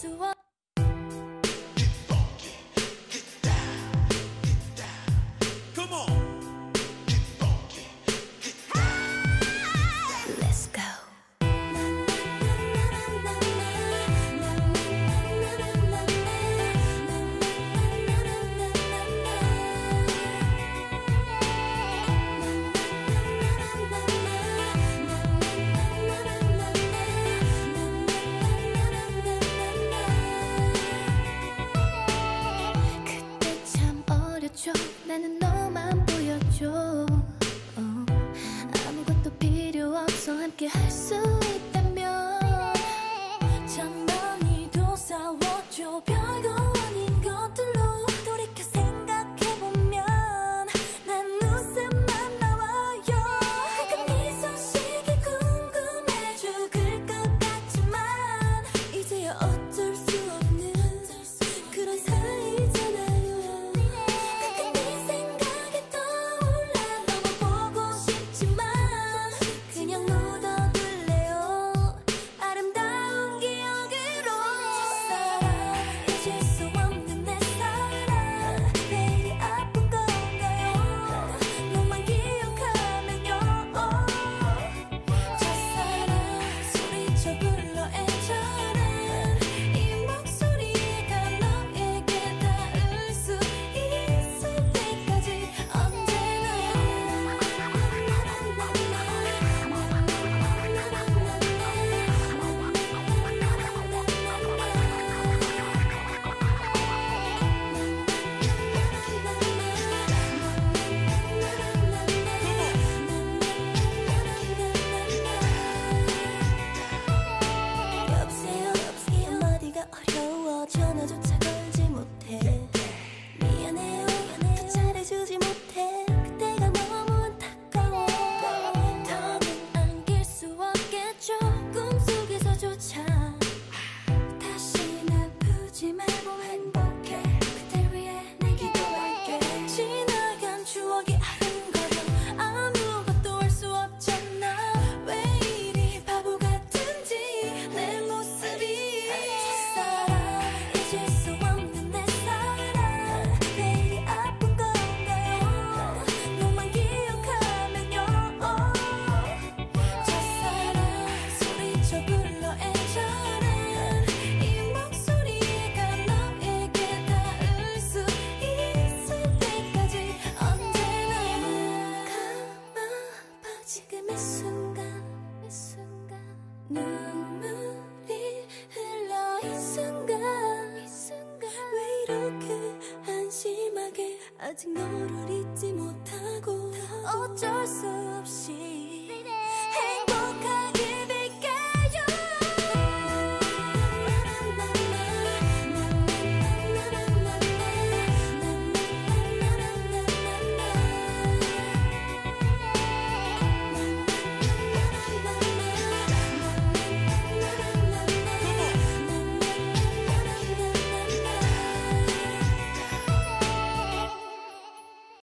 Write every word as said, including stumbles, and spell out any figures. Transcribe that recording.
수 없. 나는 너만 보여줘. 어, 아무것도 필요 없어 함께 할 수 있다면 전방위도 싸워줘. 별거 아닌 것들로 돌이켜 생각해보면 난 웃음만 나와요. 가끔 네 소식이 궁금해 죽을 것 같지만 이제야 어쩔 수 없는 그런 사이잖아요. 전화조차 걸지 못해. 미안해요 더 잘해주지 못해. 그때가 너무 안타까워. 더는 안길 수 없겠죠. 꿈속에서조차 다시 아프지 말고 행복해. 그댈 위해 내 기도할게. 지나간 추억이 아른거려. 아무것도 할 수 없잖아. 왜 이리 바보 같은지 내 모습이. 지금 이 순간, 이 순간 눈물이 흘러 이 순간, 이 순간 왜 이렇게 한심하게 아직 너를 잊지 못하고 어쩔 수 없이